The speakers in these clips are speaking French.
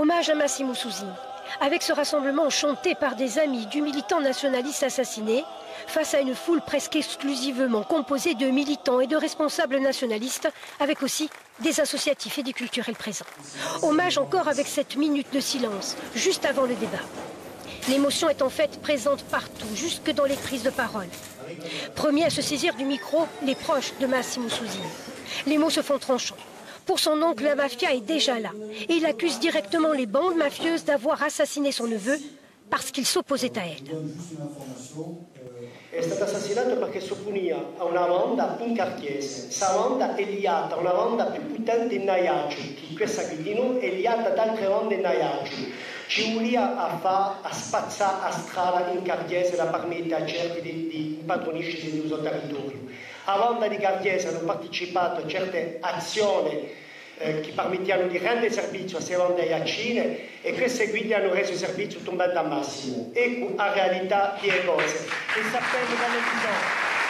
Hommage à Massimo Susini. Avec ce rassemblement chanté par des amis du militant nationaliste assassiné, face à une foule presque exclusivement composée de militants et de responsables nationalistes, avec aussi des associatifs et des culturels présents. Hommage encore avec cette minute de silence, juste avant le débat. L'émotion est en fait présente partout, jusque dans les prises de parole. Premiers à se saisir du micro, les proches de Massimo Susini. Les mots se font tranchants. Pour son oncle, la mafia est déjà là. Et il accuse directement les bandes mafieuses d'avoir assassiné son neveu parce qu'il s'opposait à elle. È stato assassinato perché si opponeva a una banda incartiese. Questa banda è liata a una banda più potente in Naiaccio, che questa qui di noi è liata ad altre bande in Naiaccio. Ci volia a spazzare a strada in cartiese da permettere a certi di impadronisci del suo territorio. A banda di cartiese hanno partecipato a certe azioni che permettevano di rendere servizio a queste bande iaccine e queste guide hanno reso servizio tombando a Massimo. Ecco la realtà delle cose. E sapendo come bisogna.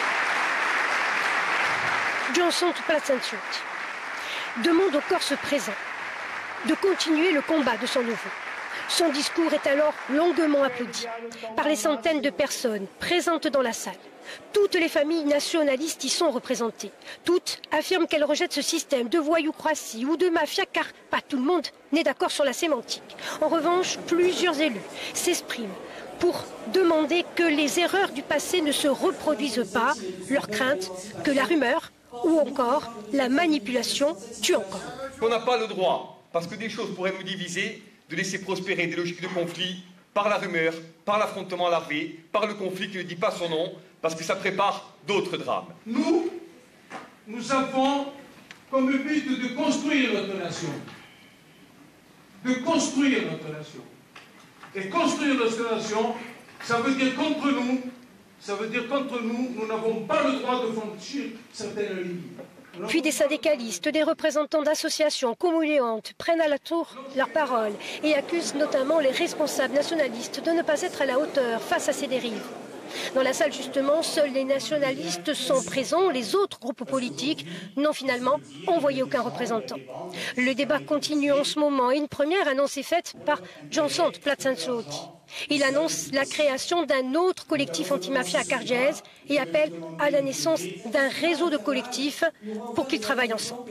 Johnson Placenzuti demande au Corse présent de continuer le combat de son neveu. Son discours est alors longuement applaudi par les centaines de personnes présentes dans la salle. Toutes les familles nationalistes y sont représentées. Toutes affirment qu'elles rejettent ce système de voyoucratie ou de mafia car pas tout le monde n'est d'accord sur la sémantique. En revanche, plusieurs élus s'expriment pour demander que les erreurs du passé ne se reproduisent pas, leur crainte que la rumeur ou encore la manipulation tue encore. On n'a pas le droit, parce que des choses pourraient nous diviser, de laisser prospérer des logiques de conflit par la rumeur, par l'affrontement larvé, par le conflit qui ne dit pas son nom, parce que ça prépare d'autres drames. Nous avons comme but de construire notre nation. De construire notre nation. Et construire notre nation, ça veut dire contre nous. Ça veut dire contre nous, nous n'avons pas le droit de franchir certaines lignes. Puis des syndicalistes, des représentants d'associations communéantes prennent à la tour leur parole et accusent notamment les responsables nationalistes de ne pas être à la hauteur face à ces dérives. Dans la salle, justement, seuls les nationalistes sont présents. Les autres groupes politiques n'ont finalement envoyé aucun représentant. Le débat continue en ce moment et une première annonce est faite par Johnson Placenzuti. Il annonce la création d'un autre collectif anti-mafia à Cargèse et appelle à la naissance d'un réseau de collectifs pour qu'ils travaillent ensemble.